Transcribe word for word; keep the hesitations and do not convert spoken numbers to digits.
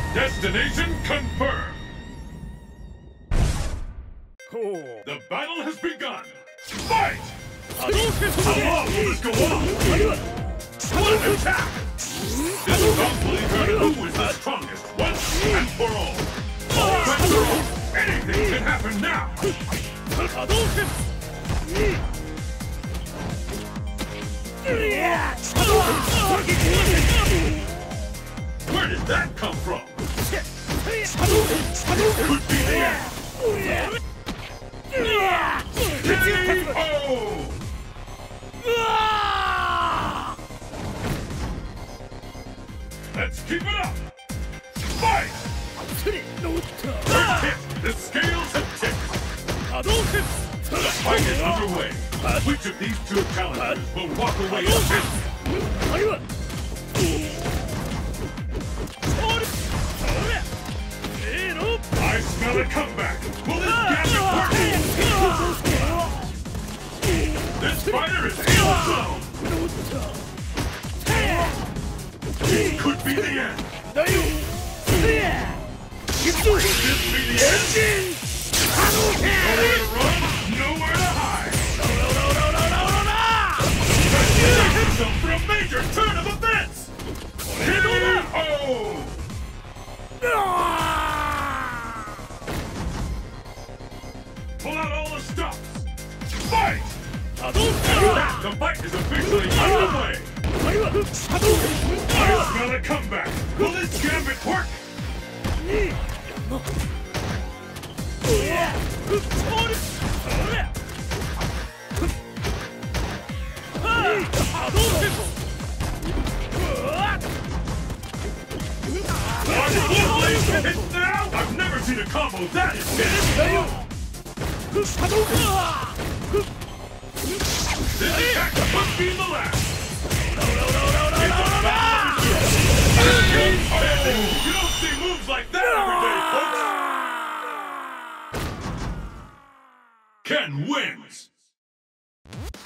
Destination confirmed! The battle has begun! Fight! How long will this go on? One attack! This bout will determine who is the strongest once and for all! All bets are off! Anything can happen now! Where did that come from? Could be the end! K O! Let's keep it up! Fight! First hit! The scales have tipped! The fight is underway! Which of these two challengers will walk away with I smell a comeback! Will this gambit work? This fighter is heel zone! Could be the end! Could this be the end? Nowhere to run, nowhere to hide! Prepare yourself for a major turn of events! K O! Pull out all the stops! Fight! The fight is officially underway! I smell a comeback! Will this gambit work? It's now! I've never seen a combo that intense! This attack must be the last! No, no, no, no, no, no, no, no! You don't see moves like that every day, folks! Ken wins!